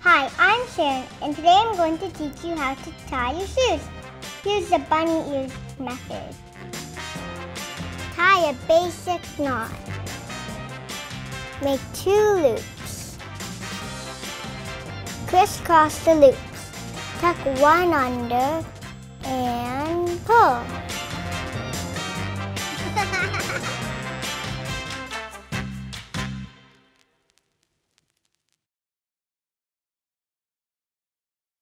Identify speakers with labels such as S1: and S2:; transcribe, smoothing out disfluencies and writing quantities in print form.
S1: Hi, I'm Sharon, and today I'm going to teach you how to tie your shoes. Here's the bunny ears method. Tie a basic knot. Make 2 loops. Crisscross the loops. Tuck one under and pull.